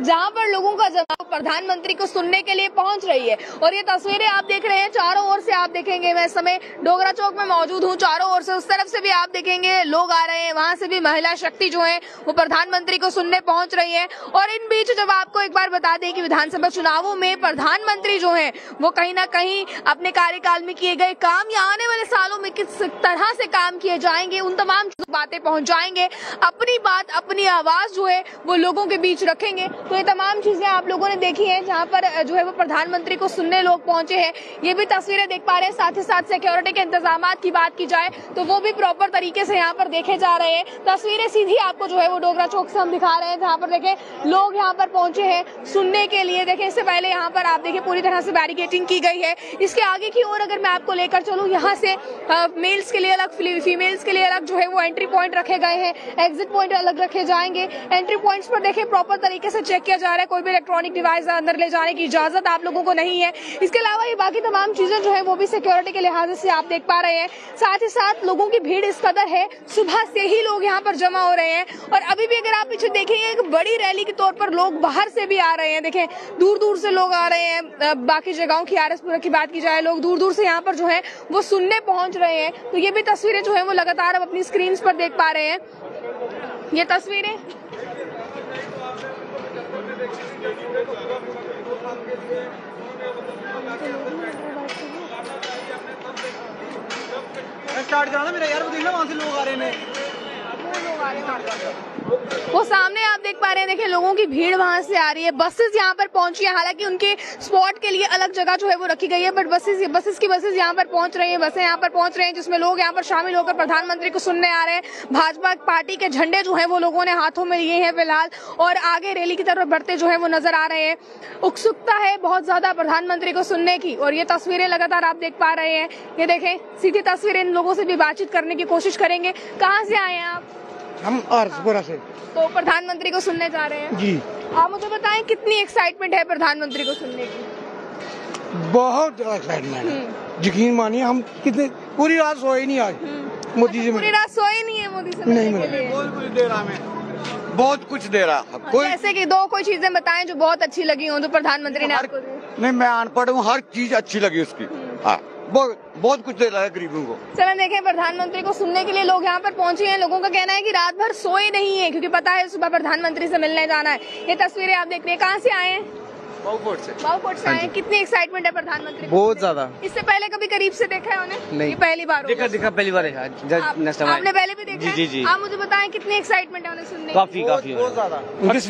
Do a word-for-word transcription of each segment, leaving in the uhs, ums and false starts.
जहां पर लोगों का जमाव प्रधानमंत्री को सुनने के लिए पहुंच रही है। और ये तस्वीरें आप देख रहे हैं, चारों ओर से आप देखेंगे, मैं इस समय डोगरा चौक में मौजूद हूं, चारों ओर से उस तरफ से भी आप देखेंगे लोग आ रहे हैं, वहां से भी महिला शक्ति जो है वो प्रधानमंत्री को सुनने पहुंच रही है। और इन बीच जब आपको एक बार बता दें कि विधानसभा चुनावों में प्रधानमंत्री जो है वो कहीं ना कहीं अपने कार्यकाल में किए गए काम या आने वाले सालों में किस तरह से काम किए जाएंगे, उन तमाम बातें पहुंचाएंगे, अपनी बात अपनी आवाज जो है वो लोगों के बीच रखेंगे। तो ये तमाम चीजें आप लोगों ने देखी हैं, जहां पर जो है वो प्रधानमंत्री को सुनने लोग पहुंचे हैं। ये भी तस्वीरें देख पा रहे हैं। साथ ही साथ सिक्योरिटी के इंतजाम की बात की जाए तो वो भी प्रॉपर तरीके से यहाँ पर देखे जा रहे हैं। तस्वीरें सीधी आपको जो है वो डोगरा चौक से हम दिखा रहे हैं, जहाँ पर देखें लोग यहाँ पर पहुंचे हैं सुनने के लिए। देखें इससे पहले यहाँ पर आप देखें पूरी तरह से बैरिकेडिंग की गई है। इसके आगे की ओर अगर मैं आपको लेकर चलूँ, यहाँ से मेल्स के लिए अलग, फीमेल्स के लिए अलग जो है वो एंट्री पॉइंट रखे गए हैं, एग्जिट पॉइंट अलग रखे जाएंगे। एंट्री पॉइंट्स पर देखें प्रॉपर तरीके से चेक किया जा रहा है, कोई भी इलेक्ट्रॉनिक डिवाइस अंदर ले जाने की इजाजत आप लोगों को नहीं है। इसके अलावा ये बाकी तमाम चीजें जो है वो भी सिक्योरिटी के लिहाज से आप देख पा रहे हैं। साथ ही साथ लोगों की भीड़ इस कदर है, सुबह से ही लोग यहाँ पर जमा हो रहे हैं। और अभी भी अगर आप पीछे देखेंगे एक बड़ी रैली के तौर पर लोग बाहर से भी आ रहे हैं। देखें दूर दूर से लोग आ रहे हैं, बाकी जगहों की आरएसपुर की बात की जाए, लोग दूर दूर से यहाँ पर जो है वो सुनने पहुंच रहे हैं। तो ये भी तस्वीरें जो है वो लगातार अब अपनी स्क्रीन पर देख पा रहे हैं। ये तस्वीरें स्टार्ट करा ना मेरा यार, वो देखना वहां से लोग आ रहे हैं, लोग आ रहे हैं वो सामने आप देख पा रहे हैं। देखिए लोगों की भीड़ वहां से आ रही है, बसेस यहाँ पर पहुंची है। हालांकि उनके स्पॉट के लिए अलग जगह जो है वो रखी गई है, बट बसेस बसेस की बसेस यहाँ पर पहुंच रही हैं, बसें यहाँ पर पहुंच रहे हैं, जिसमें लोग यहाँ पर शामिल होकर प्रधानमंत्री को सुनने आ रहे हैं। भाजपा पार्टी के झंडे जो है वो लोगों ने हाथों में लिए हैं फिलहाल, और आगे रैली की तरफ बढ़ते जो है वो नजर आ रहे हैं। उत्सुकता है बहुत ज्यादा प्रधानमंत्री को सुनने की, और ये तस्वीरें लगातार आप देख पा रहे हैं। ये देखें सीधी तस्वीरें, इन लोगों से भी बातचीत करने की कोशिश करेंगे। कहाँ से आए हैं आप? हम आरसपुरा से। तो प्रधानमंत्री को सुनने जा रहे हैं जी। आप मुझे बताएं कितनी एक्साइटमेंट है प्रधानमंत्री को सुनने की? बहुत एक्साइटमेंट है, यकीन मानिए हम कितने पूरी रात सोए नहीं आज मोदी जी। पूरी रात सोए नहीं है मोदी से नहीं मिलने के लिए? बहुत कुछ दे रहा हमें, बहुत कुछ दे रहा कोई जैसे कि दो कोई चीजें बताएं जो बहुत अच्छी लगी हो, जो प्रधानमंत्री ने आपको दी। नहीं, मैं अनपढ़ हूँ, हर चीज अच्छी लगी उसकी। हाँ, बहुत बहुत कुछ दे रहा है गरीबों को। चलो देखें प्रधानमंत्री को सुनने के लिए लोग यहाँ पर पहुंचे हैं। लोगों का कहना है कि रात भर सोए नहीं है, क्योंकि पता है सुबह प्रधानमंत्री से मिलने जाना है। ये तस्वीरें आप देख रहे हैं। कहाँ से आए हैं? बाउकोट से। बाउकोट से आए। कितनी एक्साइटमेंट है प्रधानमंत्री? बहुत ज्यादा। इससे पहले कभी करीब से देखा है उन्हें? नहीं, ये पहली बार देखा देखा पहली बार देखा। आपने पहले भी देखा? जी जी जी। आप मुझे बताएं कितनी एक्साइटमेंट है उन्हें सुनने? काफी काफी बहुत ज्यादा।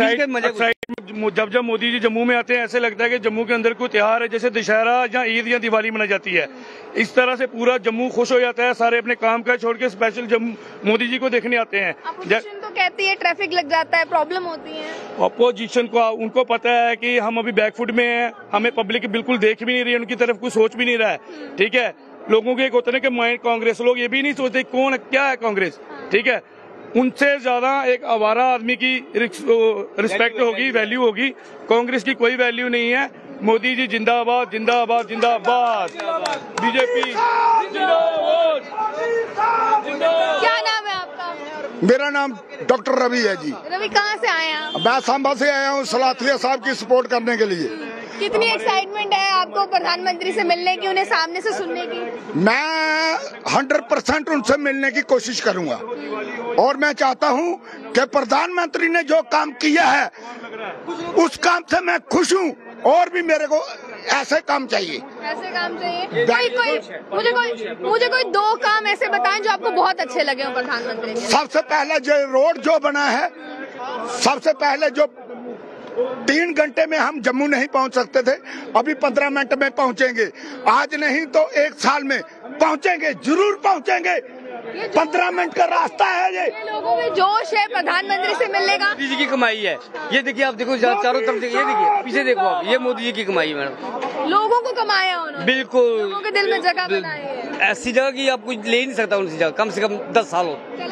जब जब मोदी जी जम्मू में आते हैं ऐसे लगता है कि जम्मू के अंदर कोई त्योहार है, जैसे दशहरा या ईद या दिवाली मनाई जाती है। इस तरह से पूरा जम्मू खुश हो जाता है, सारे अपने काम काज छोड़ के स्पेशल जम्मू मोदी जी को देखने आते हैं। अपोजिशन तो कहती है ट्रैफिक लग जाता है, प्रॉब्लम होती है। अपोजिशन को उनको पता है कि हम अभी बैकफुट में हैं, हमें पब्लिक बिल्कुल देख भी नहीं रही है, उनकी तरफ कोई सोच भी नहीं रहा है। ठीक है, लोगों के एक होता है कि माइंड कांग्रेस, लोग ये भी नहीं सोचते कौन क्या है कांग्रेस। ठीक है, उनसे ज्यादा एक आवारा आदमी की रिस्पेक्ट होगी, वैल्यू होगी। कांग्रेस की कोई वैल्यू नहीं है। मोदी जी जिंदाबाद जिंदाबाद जिंदाबाद, बीजेपी जिंदाबाद जिंदाबाद। क्या नाम है आपका? मेरा नाम डॉक्टर रवि है जी। रवि कहाँ से आए हैं आप? मैं सांबा से आया हूँ सलाथिया साहब की सपोर्ट करने के लिए। कितनी एक्साइटमेंट है आपको प्रधानमंत्री से मिलने की, उन्हें सामने से सुनने की? मैं हंड्रेड परसेंट उनसे मिलने की कोशिश करूंगा, और मैं चाहता हूं कि प्रधानमंत्री ने जो काम किया है उस काम से मैं खुश हूं, और भी मेरे को ऐसे काम चाहिए। ऐसे काम चाहिए। कोई कोई मुझे कोई मुझे कोई दो काम ऐसे बताएं जो आपको बहुत अच्छे लगे हो प्रधानमंत्री के। सबसे पहले जो रोड जो बना है, सबसे पहले जो तीन घंटे में हम जम्मू नहीं पहुंच सकते थे, अभी पंद्रह मिनट में पहुंचेंगे। आज नहीं तो एक साल में पहुंचेंगे, जरूर पहुंचेंगे। पंद्रह मिनट का रास्ता है। ये लोगों में जोश है प्रधानमंत्री से मिलने का। मोदी जी की कमाई है। ये देखिए आप देखो चारों तरफ देखिए, ये देखिए पीछे देखो आप, ये मोदी जी की कमाई है मैडम। लोगों को कमाया उन्होंने, बिल्कुल लोगों के दिल में जगह बनाई है। ऐसी जगह की आप कुछ ले नहीं सकता उनसी जगह, कम से कम दस साल हो। चले देखिए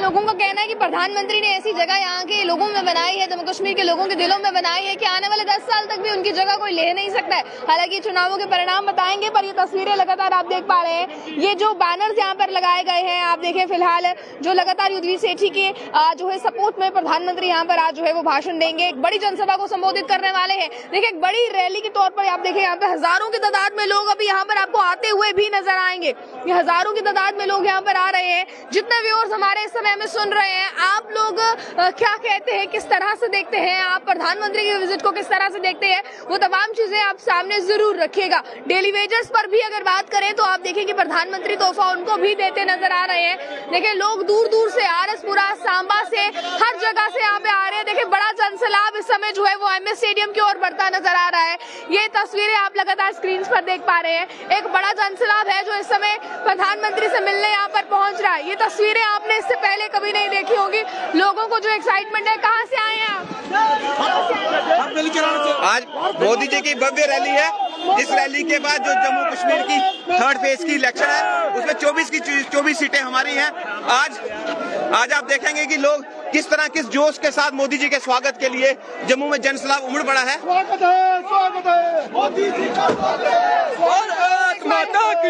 लोगों का कहना है कि प्रधानमंत्री ने ऐसी जगह यहाँ के लोगों में बनाई है, जम्मू कश्मीर के लोगों के दिलों में बनाई है कि आने वाले दस साल तक भी उनकी जगह कोई ले नहीं सकता है। हालांकि चुनावों के परिणाम बताएंगे, पर ये तस्वीरें लगातार आप देख पा रहे हैं। ये जो बैनर्स यहाँ पर लगाए गए हैं, आप देखें फिलहाल जो लगातार युद्धवीर सेठी के जो है सपोर्ट में प्रधानमंत्री यहाँ पर आज जो है वो भाषण देंगे, एक बड़ी जनसभा को संबोधित करने वाले हैं। देखिए एक बड़ी रैली के तौर पर आप देखें यहाँ पे हजारों की तादाद में लोग अभी यहाँ पर आपको आते हुए भी नजर आएंगे। ये हजारों की तादाद में लोग यहाँ पर आ रहे हैं। जितने व्यूअर्स हमारे इस समय हमें सुन रहे हैं, आप लोग आ, क्या कहते हैं, किस तरह से देखते हैं, आप प्रधानमंत्री की विजिट को किस तरह से देखते हैं, वो तमाम चीजें आप सामने जरूर रखिएगा। डेली वेजेस पर भी अगर बात करें तो आप देखें कि प्रधानमंत्री तोहफा उनको भी देते नजर आ रहे हैं। देखिए लोग दूर दूर से, आरएसपुरा, सांबा से, हर जगह से यहाँ पे आ रहे हैं। देखिए बड़ा जनसैलाब इस समय जो है वो एमएस स्टेडियम की ओर बढ़ता नजर आ रहा है। ये तस्वीरें आप लगातार स्क्रीन पर देख पा रहे हैं। एक बड़ा जनसैलाब है जो इस समय प्रधानमंत्री से मिलने यहाँ पर पहुंच रहा है। ये तस्वीरें आपने इससे पहले कभी नहीं देखी होगी। लोगों को जो एक्साइटमेंट है, कहाँ से आए हैं आप? आज मोदी जी की भव्य रैली है। इस रैली के बाद जो जम्मू कश्मीर की थर्ड फेज की इलेक्शन है, उसमें चौबीस की चौबीस सीटें हमारी हैं। आज आज आप देखेंगे कि लोग किस तरह, किस जोश के साथ मोदी जी के स्वागत के लिए जम्मू में जनसैलाब उमड़ पड़ा है। स्वागत है, स्वागत है मोदी जी का स्वागत है। भारत माता की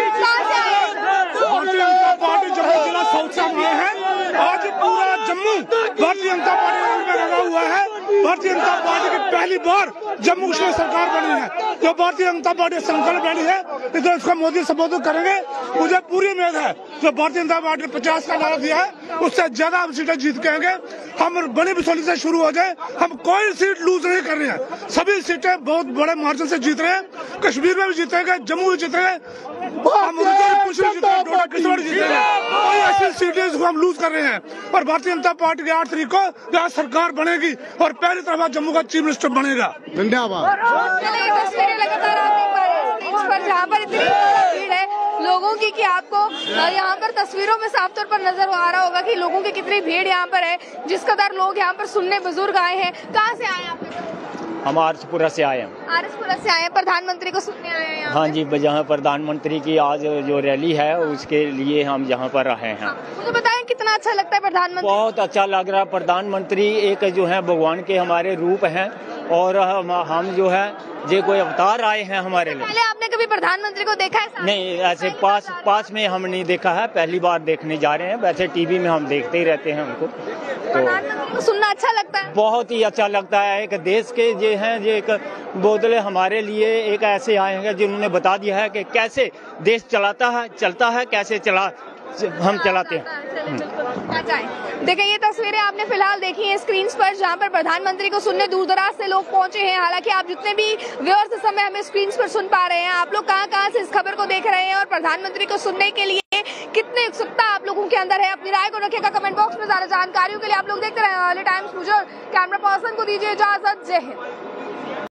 भारतीय जनता पार्टी जम्मू जिला साउथ से आए हैं। आज पूरा जम्मू भारतीय जनता पार्टी में लगा हुआ है। भारतीय जनता पार्टी की पहली बार जम्मू कश्मीर सरकार बनी है। जो भारतीय जनता पार्टी संकल्प बनी है, इधर उसका मोदी संबोधित करेंगे। मुझे पूरी उम्मीद है जो भारतीय जनता पार्टी ने पचास का नारा दिया है, उससे ज्यादा हम सीटें जीत के आएंगे। हम बड़ी बिसौली से शुरू हो जाए, हम कोई सीट लूज नहीं कर रहे हैं। सभी सीटें बहुत बड़े मार्जिन से जीत रहे हैं। कश्मीर में भी जीतेंगे, जम्मू में जीतेंगे, हम कुछ भी जीतेंगे, डोडा किश्तवाड़ जीतेंगे। कोई ऐसी सीटें जिसको हम लूज कर रहे हैं। और भारतीय जनता पार्टी की आठ तारीख को यहाँ सरकार बनेगी और पहली तरफ जम्मू का चीफ मिनिस्टर बनेगा। धन्यवाद। तस्वीरें लगातार आप देख पा रहे हैं स्टेज पर, जहाँ पर इतनी भीड़ है लोगों की कि आपको यहाँ पर तस्वीरों में साफ तौर पर नजर आ रहा होगा कि लोगों की कितनी भीड़ यहाँ पर है। जिस कदर लोग यहाँ पर सुनने बुजुर्ग आए हैं। कहाँ से आए आप? हम आरएसपुरा से आए हैं। आरएसपुरा से आए हैं, प्रधानमंत्री को सुनने आए हैं। हाँ जी, जहाँ प्रधानमंत्री की आज जो रैली है उसके लिए हम यहाँ पर आए हैं। हाँ, मुझे बताएं कितना अच्छा लगता है प्रधानमंत्री? बहुत अच्छा लग रहा है। प्रधानमंत्री एक जो है भगवान के हमारे रूप हैं और हम, हम जो है ये कोई अवतार आए हैं हमारे लिए। पहले आपने कभी प्रधानमंत्री को देखा है? नहीं, ऐसे पास पास में हम नहीं देखा है, पहली बार देखने जा रहे हैं। वैसे टीवी में हम देखते ही रहते हैं उनको। तो प्रधानमंत्री को सुनना अच्छा लगता है? बहुत ही अच्छा लगता है। एक देश के जो हैं ये एक बोतले हमारे लिए एक ऐसे आए हैं जिन्होंने बता दिया है कि कैसे देश चलाता है चलता है कैसे चला हम चलाते हैं। देखिए ये तस्वीरें आपने फिलहाल देखी हैं स्क्रीन पर, जहां पर प्रधानमंत्री को सुनने दूर दराज से लोग पहुंचे हैं। हालांकि आप जितने भी व्यूअर्स इस समय हमें स्क्रीन पर सुन पा रहे हैं, आप लोग कहां कहां से इस खबर को देख रहे हैं और प्रधानमंत्री को सुनने के लिए कितनी उत्सुकता आप लोगों के अंदर है, अपनी राय को रखिएगा कमेंट बॉक्स में। ज्यादा जानकारियों के लिए आप लोग देखते रहे टाइम्स मुझे कैमरा पर्सन को दीजिए इजाजत। जय हिंद।